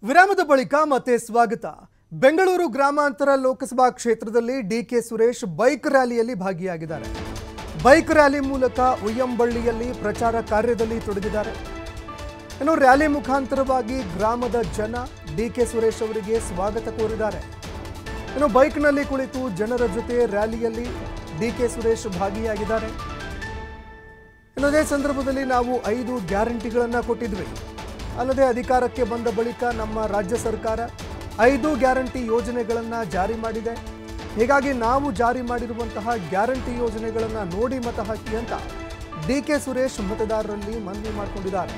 ವಿರಾಮದ ಬಳಿಕ ಮತ್ತೆ ಸ್ವಾಗತ. ಬೆಂಗಳೂರು ಗ್ರಾಮಾಂತರ ಲೋಕಸಭಾ ಕ್ಷೇತ್ರದಲ್ಲಿ ಡಿಕೆ ಸುರೇಶ್ ಬೈಕ್ ರ್ಯಾಲಿಯಲ್ಲಿ ಭಾಗಿಯಾಗಿದ್ದಾರೆ. ಬೈಕ್ ರ್ಯಾಲಿ ಮೂಲಕ ಉಯ್ಯಂಬಳ್ಳಿಯಲ್ಲಿ ಪ್ರಚಾರ ಕಾರ್ಯದಲ್ಲಿ ತೊಡಗಿದ್ದಾರೆ. ಇನ್ನು ರ್ಯಾಲಿ ಮುಖಾಂತರವಾಗಿ ಗ್ರಾಮದ ಜನ ಡಿಕೆ ಸುರೇಶ್ ಅವರಿಗೆ ಸ್ವಾಗತ ಕೋರಿದ್ದಾರೆ. ಇನ್ನು ಬೈಕ್ನಲ್ಲಿ ಕುಳಿತು ಜನರ ಜೊತೆ ರ್ಯಾಲಿಯಲ್ಲಿ ಡಿಕೆ ಸುರೇಶ್ ಭಾಗಿಯಾಗಿದ್ದಾರೆ. ಇನ್ನು ಅದೇ ಸಂದರ್ಭದಲ್ಲಿ ನಾವು 5 ಗ್ಯಾರಂಟಿಗಳನ್ನು ಕೊಟ್ಟಿದ್ವಿ. ಅಲ್ಲದೆ ಅಧಿಕಾರಕ್ಕೆ ಬಂದ ಬಳಿಕ ನಮ್ಮ ರಾಜ್ಯ ಸರ್ಕಾರ 5 ಗ್ಯಾರಂಟಿ ಯೋಜನೆಗಳನ್ನು ಜಾರಿ ಮಾಡಿದೆ. ಹೀಗಾಗಿ ನಾವು ಜಾರಿ ಮಾಡಿರುವಂತಹ ಗ್ಯಾರಂಟಿ ಯೋಜನೆಗಳನ್ನು ನೋಡಿ ಮತ ಹಾಕಿ ಅಂತ ಡಿಕೆ ಸುರೇಶ್ ಮತದಾರರಲ್ಲಿ ಮನವಿ ಮಾಡಿಕೊಂಡಿದ್ದಾರೆ.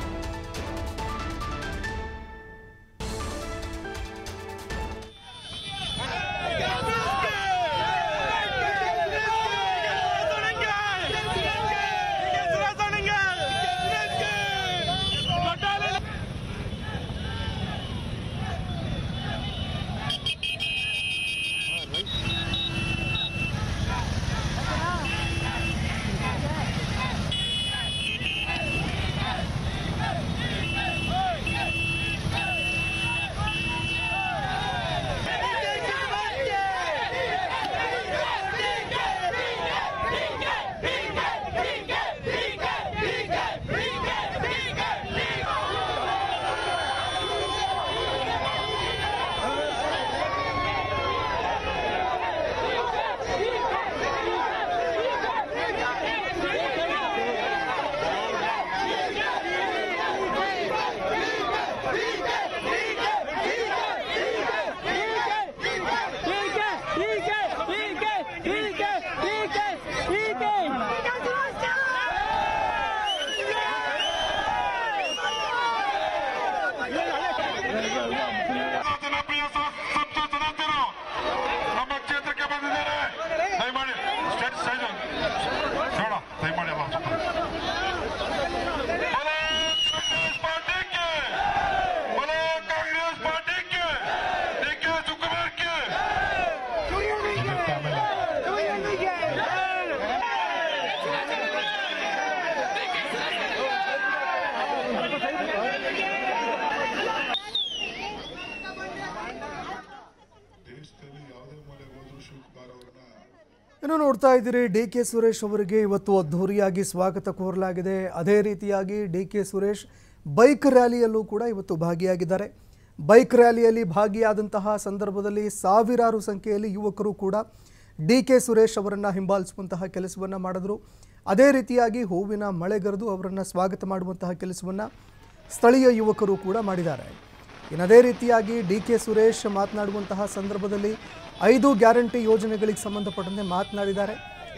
ಇನ್ನು ನೋಡ್ತಾ ಇದ್ದೀರಿ, ಡಿಕೆ ಸುರೇಶ್ ಅವರಿಗೆ ಇವತ್ತು ಅದ್ಧೂರಿಯಾಗಿ ಸ್ವಾಗತ ಕೋರಲಾಗಿದೆ. ಅದೇ ರೀತಿಯಾಗಿ ಡಿಕೆ ಸುರೇಶ್ ಬೈಕ್ ರ್ಯಾಲಿಯಲ್ಲೂ ಕೂಡ ಇವತ್ತು ಭಾಗಿಯಾಗಿದ್ದಾರೆ. ಬೈಕ್ ರ್ಯಾಲಿಯಲ್ಲಿ ಭಾಗಿಯಾದಂತಹ ಸಂದರ್ಭದಲ್ಲಿ ಸಾವಿರಾರು ಸಂಖ್ಯೆಯಲ್ಲಿ ಯುವಕರು ಕೂಡ ಡಿಕೆ ಸುರೇಶ್ ಅವರನ್ನು ಹಿಂಬಾಲಿಸುವಂತಹ ಕೆಲಸವನ್ನು ಮಾಡಿದ್ರು. ಅದೇ ರೀತಿಯಾಗಿ ಹೂವಿನ ಮಳೆಗರೆದು ಅವರನ್ನು ಸ್ವಾಗತ ಮಾಡುವಂತಹ ಕೆಲಸವನ್ನು ಸ್ಥಳೀಯ ಯುವಕರು ಕೂಡ ಮಾಡಿದ್ದಾರೆ. ಇನ್ನದೇ ರೀತಿಯಾಗಿ ಡಿಕೆ ಸುರೇಶ್ ಮಾತನಾಡುವಂತಹ ಸಂದರ್ಭದಲ್ಲಿ 5 ಗ್ಯಾರಂಟಿ ಯೋಜನೆಗಳಿಗೆ ಸಂಬಂಧಪಟ್ಟಂತೆ ಮಾತನಾಡಿದ್ದಾರೆ.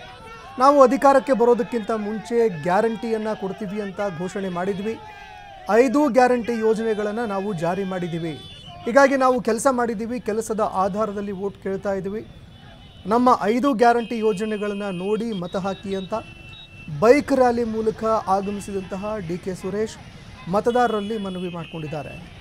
ನಾವು ಅಧಿಕಾರಕ್ಕೆ ಬರೋದಕ್ಕಿಂತ ಮುಂಚೆ ಗ್ಯಾರಂಟಿಯನ್ನು ಕೊಡ್ತೀವಿ ಅಂತ ಘೋಷಣೆ ಮಾಡಿದ್ವಿ. 5 ಗ್ಯಾರಂಟಿ ಯೋಜನೆಗಳನ್ನು ನಾವು ಜಾರಿ ಮಾಡಿದ್ದೀವಿ. ಹೀಗಾಗಿ ನಾವು ಕೆಲಸ ಮಾಡಿದ್ದೀವಿ, ಕೆಲಸದ ಆಧಾರದಲ್ಲಿ ವೋಟ್ ಕೇಳ್ತಾ ಇದ್ದೀವಿ. ನಮ್ಮ 5 ಗ್ಯಾರಂಟಿ ಯೋಜನೆಗಳನ್ನು ನೋಡಿ ಮತ ಹಾಕಿ ಅಂತ ಬೈಕ್ ರ್ಯಾಲಿ ಮೂಲಕ ಆಗಮಿಸಿದಂತಹ ಡಿಕೆ ಸುರೇಶ್ ಮತದಾರರಲ್ಲಿ ಮನವಿ ಮಾಡಿಕೊಂಡಿದ್ದಾರೆ.